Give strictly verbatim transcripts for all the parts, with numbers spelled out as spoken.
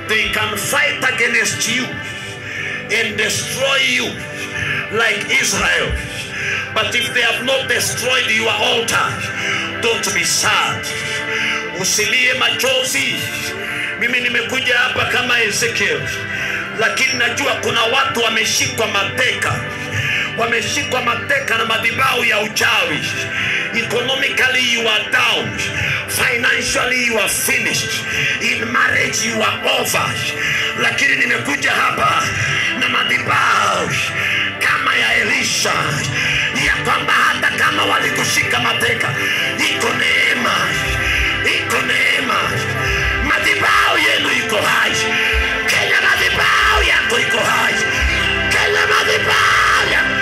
They can fight against you and destroy you like Israel. But if they have not destroyed your altar, don't be sad. Usilie machozi. Mimi nimekuja hapa kama Ezekiel, lakini najua kuna watu wameshikwa mateka. Wameshikwa mateka na madhabahu ya uchawi. Economically you are down. Financially you are finished. In marriage you are over. Lakini nimekuja hapa na madhabahu kama ya Elisha, ya kwamba hata kama walikushika mateka, iko neema, iko neema. Madhabahu yenu iko hai. Kenya madhabahu yako iko hai. Kenya madhabahu yako.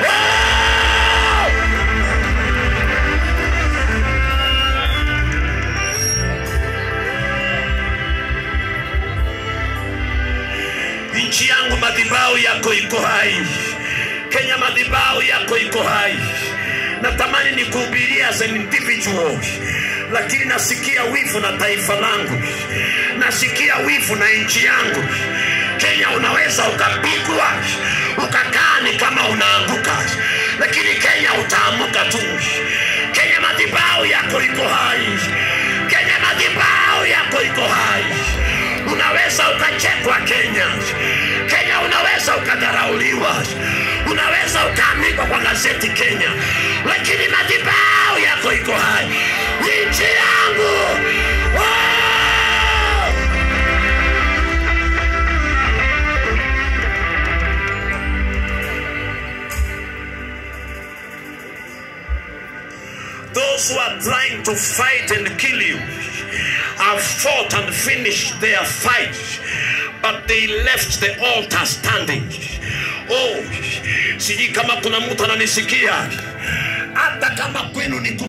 Nchi yangu madhabahu yako iko hai. Kenya madhabahu yako iko hai. Natamani nikuhubiria as an individual, lakini nasikia wivu na taifa langu. Nasikia wivu na nchi yangu. Kenya unaweza ukapigwa, ukakaa ni kama unaanguka, lakini Kenya utaamuka tu. Kenya madhabahu yako iko hai. Kenya madhabahu yako iko hai. Unaweza ukachekwa Kenya. Kenya unaweza ukadharauliwa. Unaweza ukaandikwa kwa gazeti Kenya, lakini madhabahu yako iko hai. Nchi yangu. Wow! Those who are trying to fight and kill you have fought and finished their fight, but they left the altar standing. Oh, siji kama kuna mtu ananisikia, hata kama kwenu ni